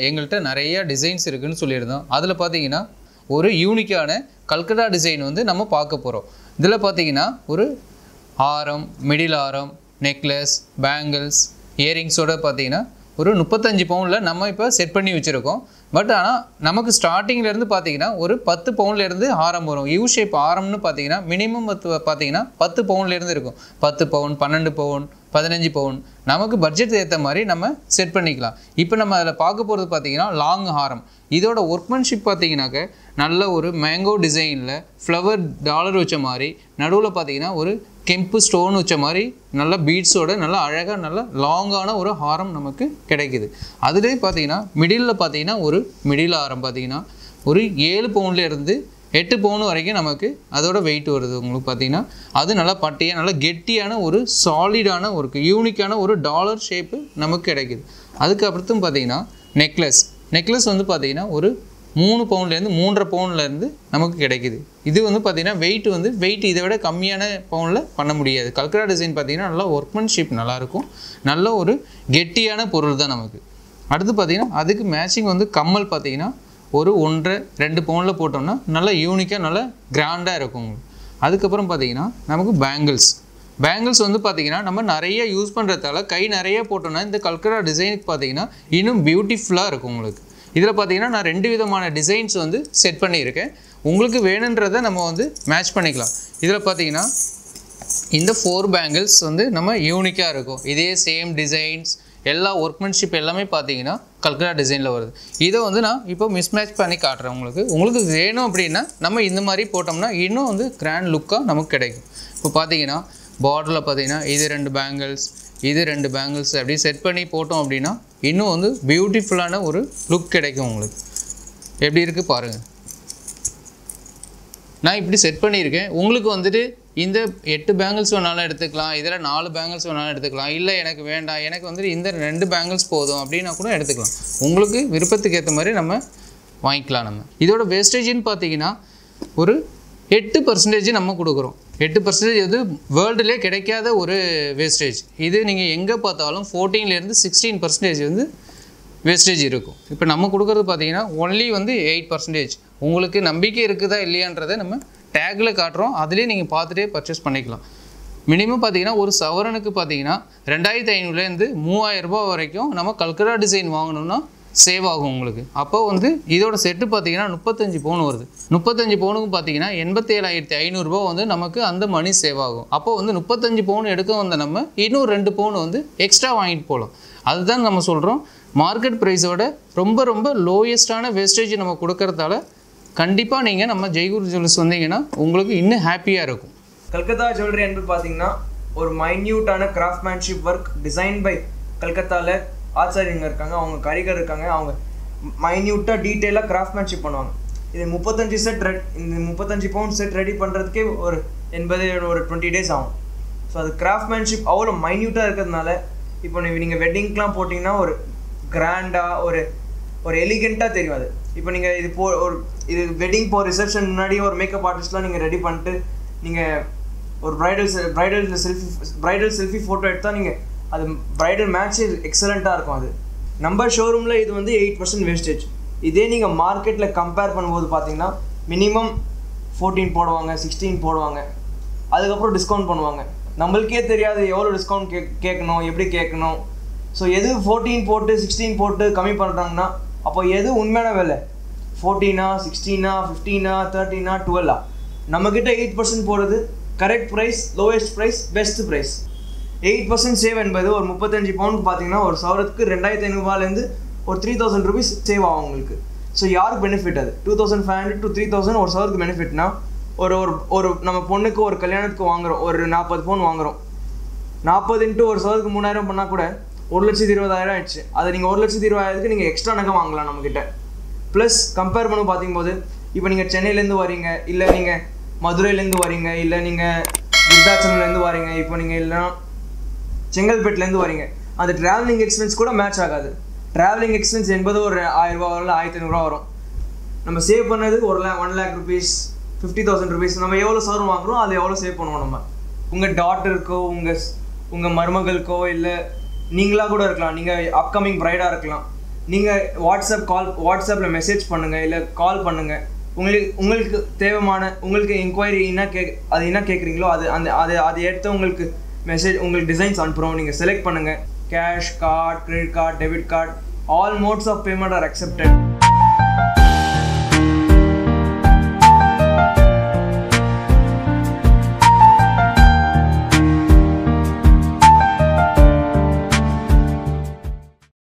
எங்கள்கிட்ட நிறைய டிசைன்ஸ் இருக்குதுன்னு சொல்லியிருந்தோம். அதில் பார்த்தீங்கன்னா ஒரு யூனிக்கான கல்கத்தா டிசைன் வந்து நம்ம பார்க்க போகிறோம். இதில் பார்த்தீங்கன்னா ஒரு ஆரம், மிடில் ஆரம், நெக்லஸ், பேங்கிள்ஸ், இயரிங்ஸோடு பார்த்தீங்கன்னா ஒரு 35 பவுனில் நம்ம இப்போ செட் பண்ணி வச்சுருக்கோம். பட் ஆனால் நமக்கு ஸ்டார்டிங்லேருந்து பார்த்தீங்கன்னா ஒரு 10 பவுன்லேருந்து ஆரம் வரும். யூ ஷேப் ஆரம்னு பார்த்தீங்கன்னா மினிமம் பார்த்தீங்கன்னா 10 பவுன்லேருந்து இருக்கும். 10 பவுன், 12 பவுன், 15 பவுன், நமக்கு பட்ஜெட் ஏற்ற மாதிரி நம்ம செட் பண்ணிக்கலாம். இப்போ நம்ம அதில் பார்க்க போகிறது பார்த்தீங்கன்னா லாங் ஹாரம். இதோட ஒர்க்மன்ஷிப் பார்த்தீங்கன்னாக்க நல்ல ஒரு மேங்கோ டிசைனில் ஃப்ளவர் டாலர் வச்ச மாதிரி, நடுவில் பார்த்தீங்கன்னா ஒரு கெம்பு ஸ்டோன் வச்ச மாதிரி நல்ல பீட்ஸோட நல்ல அழகாக நல்ல லாங்கான ஒரு ஹாரம் நமக்கு கிடைக்குது. அதுலேயே பார்த்தீங்கன்னா மிடில் பார்த்தீங்கன்னா ஒரு மிடில் ஆரம் பார்த்தீங்கன்னா ஒரு 7 பவுன்லேருந்து 8 பவுன் வரைக்கும் நமக்கு அதோட வெயிட் வருது. உங்களுக்கு பார்த்தீங்கன்னா அது நல்லா பட்டையாக நல்லா கெட்டியான ஒரு சாலிடான ஒரு யூனிக்கான ஒரு டாலர் ஷேப்பு நமக்கு கிடைக்குது. அதுக்கப்புறத்தும் பார்த்தீங்கன்னா நெக்லஸ் வந்து பார்த்தீங்கன்னா ஒரு 3 பவுன்லேருந்து 3.5 பவுன்லேருந்து நமக்கு கிடைக்குது. இது வந்து பார்த்தீங்கன்னா வெயிட் இதை விட கம்மியான பவுனில் பண்ண முடியாது. கல்கத்தா டிசைன் பார்த்தீங்கன்னா நல்லா ஒர்க்மன்ஷிப் நல்லாயிருக்கும். நல்ல ஒரு கெட்டியான பொருள் தான் நமக்கு. அடுத்து பார்த்தீங்கன்னா அதுக்கு மேட்சிங் வந்து கம்மல் பார்த்தீங்கன்னா ஒரு 1.5-2 பவுனில் போட்டோம்னா நல்லா யூனிக்காக நல்லா கிராண்டாக இருக்கும். அதுக்கப்புறம் பார்த்தீங்கன்னா நமக்கு பேங்கிள்ஸ் வந்து பார்த்தீங்கன்னா நம்ம நிறைய யூஸ் பண்ணுறதால கை நிறைய போட்டோம்னா இந்த கல்கத்தா டிசைனுக்கு பார்த்தீங்கன்னா இன்னும் பியூட்டிஃபுல்லாக இருக்கும் உங்களுக்கு. இதில் பார்த்தீங்கன்னா நான் 2 விதமான டிசைன்ஸ் வந்து செட் பண்ணியிருக்கேன். உங்களுக்கு வேணுன்றதை நம்ம வந்து மேட்ச் பண்ணிக்கலாம். இதில் பார்த்தீங்கன்னா இந்த 4 பேங்கிள்ஸ் வந்து நம்ம யூனிக்காக இருக்கும். இதே சேம் டிசைன்ஸ் எல்லா ஒர்க்மன்ஷிப் எல்லாமே பார்த்தீங்கன்னா கல்கத்தா டிசைனில் வருது. இதை வந்து நான் இப்போ மிஸ்மேட்ச் பண்ணி காட்டுறேன் உங்களுக்கு வேணும் அப்படின்னா நம்ம இந்த மாதிரி போட்டோம்னா இன்னும் வந்து கிராண்ட் லுக்காக நமக்கு கிடைக்கும். இப்போ பார்த்தீங்கன்னா பார்டரில் பார்த்தீங்கன்னா இது 2 பேங்கிள்ஸ், இது 2 பேங்கிள்ஸ் அப்படி செட் பண்ணி போட்டோம் அப்படின்னா இன்னும் வந்து பியூட்டிஃபுல்லான ஒரு லுக் கிடைக்கும் உங்களுக்கு. எப்படி இருக்குது பாருங்கள். நான் இப்படி செட் பண்ணியிருக்கேன். உங்களுக்கு வந்துட்டு இந்த 8 பேங்கிள்ஸ் வேணாலும் எடுத்துக்கலாம், இதில் 4 பேங்கிள்ஸ் வேணாலும் எடுத்துக்கலாம். இல்லை எனக்கு வேண்டாம், எனக்கு வந்துட்டு இந்த 2 பேங்கிள்ஸ் போதும் அப்படின்னா கூட எடுத்துக்கலாம். உங்களுக்கு விருப்பத்துக்கு ஏற்ற மாதிரி நம்ம வாங்கிக்கலாம். நம்ம இதோட வேஸ்டேஜின்னு பார்த்தீங்கன்னா ஒரு 8% நம்ம கொடுக்குறோம். 8% வந்து வேர்ல்டுலேயே கிடைக்காத ஒரு வேஸ்டேஜ். இது நீங்கள் எங்கே பார்த்தாலும் 14லேருந்து 16% வந்து வேஸ்டேஜ் இருக்கும். இப்போ நம்ம கொடுக்குறது பார்த்தீங்கன்னா ஒன்லி வந்து 8%. உங்களுக்கு நம்பிக்கை இருக்குதா இல்லையான்றதை நம்ம டேக்கில் காட்டுறோம். அதுலேயே நீங்கள் பார்த்துட்டே பர்ச்சேஸ் பண்ணிக்கலாம். மினிமம் பார்த்தீங்கன்னா ஒரு சவரனுக்கு பார்த்தீங்கன்னா 2500லேருந்து 3000 ரூபா வரைக்கும் நம்ம கல்கத்தா டிசைன் வாங்கணும்னா சேவ் ஆகும் உங்களுக்கு. அப்போ வந்து இதோட செட்டு பார்த்தீங்கன்னா 35 பவுன் வருது. 35 பவுனுக்கு பார்த்தீங்கன்னா 87,500 ரூபா வந்து நமக்கு அந்த மணி சேவ் ஆகும். அப்போ வந்து 35 பவுன் எடுக்க வந்த நம்ம இன்னும் 2 பவுன் வந்து எக்ஸ்ட்ரா வாங்கிட்டு போகலாம். அதுதான் நம்ம சொல்கிறோம். மார்க்கெட் ப்ரைஸோட ரொம்ப லோயஸ்டான வேஸ்டேஜ் நம்ம கொடுக்கறதால கண்டிப்பாக நீங்கள் நம்ம ஜெய்குரு ஜுவல்லர்ஸ் வந்தீங்கன்னா உங்களுக்கு இன்னும் ஹாப்பியாக இருக்கும். கல்கத்தா ஜுவல்லரி என்பது பார்த்தீங்கன்னா ஒரு மைன்யூட்டான கிராஃப்ட்மேன்ஷிப் ஒர்க் டிசைன் பை கல்கத்தாவில் ஆச்சாரியங்க இருக்காங்க, அவங்க காரிகர் இருக்காங்க. அவங்க மைன்யூட்டாக டீட்டெயிலாக கிராஃப்ட்மேன்ஷிப் பண்ணுவாங்க. இது 35 செட் இந்த 35 பவுண்ட் செட் ரெடி பண்ணுறதுக்கே ஒரு 20 டேஸ் ஆகும். ஸோ அது கிராஃப்ட்மேன்ஷிப் அவ்வளோ மைன்யூட்டாக இருக்கிறதுனால இப்போ நீங்கள் வெட்டிங்க்கெலாம் போட்டிங்கன்னா ஒரு கிராண்டாக ஒரு எலிகெண்ட்டாக தெரியும். அது இப்போ நீங்கள் இது வெட்டிங் போகிற ரிசப்ஷன் முன்னாடி ஒரு மேக்கப் ஆர்டிஸ்ட்லாம் நீங்கள் ரெடி பண்ணிட்டு நீங்கள் ஒரு ப்ரைடல் செல்ஃபி ஃபோட்டோ எடுத்தால் நீங்கள் அது ப்ரைடல் மேட்ச்சு எக்ஸலண்ட்டாக இருக்கும். அது நம்ம ஷோரூமில் இது வந்து 8% வேஸ்டேஜ். இதே நீங்கள் மார்க்கெட்டில் கம்பேர் பண்ணும்போது பார்த்தீங்கன்னா மினிமம் 14 போடுவாங்க, 16 போடுவாங்க, அதுக்கப்புறம் டிஸ்கவுண்ட் பண்ணுவாங்க. நம்மளுக்கே தெரியாது எவ்வளோ டிஸ்கவுண்ட் கேட்கணும், எப்படி கேட்கணும். ஸோ எது 14 போட்டு 16 போட்டு கம்மி பண்ணுறாங்கன்னா அப்போ எது உண்மையான விலை? 14, 16, 15, 13, 12. நம்மக்கிட்ட 8% போடுறது correct price, lowest price, best price. 8% save என்பது ஒரு 35 பவுனுக்கு பார்த்தீங்கன்னா ஒரு சவரத்துக்கு 2500 ரூபாயிலேருந்து ஒரு 3000 ருபீஸ் சேவ் ஆகும் உங்களுக்கு. ஸோ யாருக்கு பெனிஃபிட்? அது 2500 to 3000 ஒரு சவருக்கு பெனிஃபிட்னா ஒரு நம்ம பொண்ணுக்கு ஒரு கல்யாணத்துக்கு வாங்குகிறோம், ஒரு 40 பவுன் வாங்குகிறோம். 40 into ஒரு சவருக்கு 3000 பண்ணால் கூட 1,20,000 ஆயிடுச்சு. அதை நீங்கள் 1,20,000க்கு நீங்கள் எக்ஸ்ட்ரா நகை வாங்கலாம் நம்மக்கிட்ட. ப்ளஸ் கம்பேர் பண்ண பார்க்கும்போது இப்போ நீங்கள் சென்னையிலேருந்து வரீங்க, இல்லை நீங்கள் மதுரையிலேருந்து வரீங்க, இல்லை நீங்கள் விருத்தாச்சலம்லேருந்து வரீங்க, இப்போ நீங்கள் இல்லைனா செங்கல்பேட்டிலேருந்து வரீங்க, அந்த ட்ராவலிங் எக்ஸ்பென்ஸ் கூட மேட்ச் ஆகாது. ட்ராவலிங் எக்ஸ்பென்ஸ் என்பது ஒரு 1000 ரூபா வரல, 1500 ரூபா வரும். நம்ம சேவ் பண்ணது 1 lakh ருபீஸ், 50,000 ருபீஸ். நம்ம எவ்வளோ சவரம் வாங்குகிறோம் அது எவ்வளோ சேவ் பண்ணுவோம். நம்ம உங்கள் டாட்டருக்கோ உங்கள் மருமகளுக்கோ இல்லை நீங்களாக கூட இருக்கலாம், நீங்கள் அப்கமிங் ப்ரைடாக இருக்கலாம். நீங்கள் வாட்ஸ்அப்பில் மெசேஜ் பண்ணுங்கள், இல்லை கால் பண்ணுங்கள். உங்களுக்கு தேவையான உங்களுக்கு என்கொயரி அது என்ன கேட்குறீங்களோ அது எடுத்து உங்களுக்கு உங்களுக்கு டிசைன்ஸ் அனுப்புகிறோம். நீங்கள் செலக்ட் பண்ணுங்கள். Cash, card, credit card, debit card, all modes of payment are accepted.